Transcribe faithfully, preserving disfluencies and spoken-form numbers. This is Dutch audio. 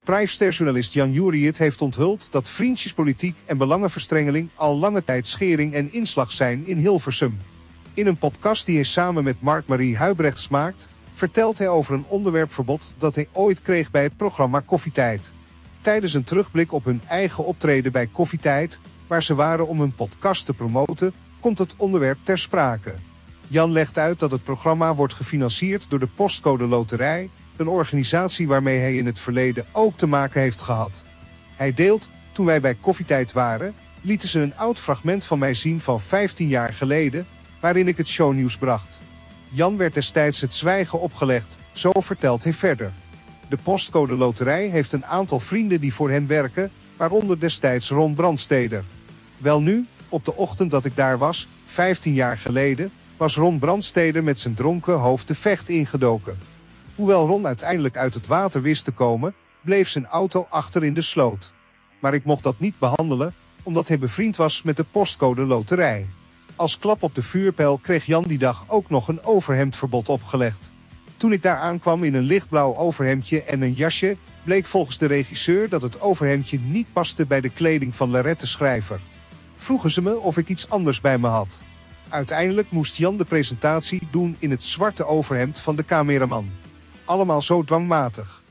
Prijssterjournalist Jan Juriët heeft onthuld dat vriendjespolitiek en belangenverstrengeling al lange tijd schering en inslag zijn in Hilversum. In een podcast die hij samen met Mark-Marie Huibrechts maakt, vertelt hij over een onderwerpverbod dat hij ooit kreeg bij het programma Koffietijd. Tijdens een terugblik op hun eigen optreden bij Koffietijd, waar ze waren om hun podcast te promoten, komt het onderwerp ter sprake. Jan legt uit dat het programma wordt gefinancierd door de Postcode Loterij, een organisatie waarmee hij in het verleden ook te maken heeft gehad. Hij deelt, toen wij bij Koffietijd waren, lieten ze een oud fragment van mij zien van vijftien jaar geleden, waarin ik het shownieuws bracht. Jan werd destijds het zwijgen opgelegd, zo vertelt hij verder. De Postcode Loterij heeft een aantal vrienden die voor hen werken, waaronder destijds Ron Brandsteder. Welnu, op de ochtend dat ik daar was, vijftien jaar geleden, was Ron Brandsteder met zijn dronken hoofd de Vecht ingedoken. Hoewel Ron uiteindelijk uit het water wist te komen, bleef zijn auto achter in de sloot. Maar ik mocht dat niet behandelen, omdat hij bevriend was met de Postcode Loterij. Als klap op de vuurpijl kreeg Jan die dag ook nog een overhemdverbod opgelegd. Toen ik daar aankwam in een lichtblauw overhemdje en een jasje, bleek volgens de regisseur dat het overhemdje niet paste bij de kleding van Larette Schrijver. Vroegen ze me of ik iets anders bij me had. Uiteindelijk moest Jan de presentatie doen in het zwarte overhemd van de cameraman. Allemaal zo dwangmatig.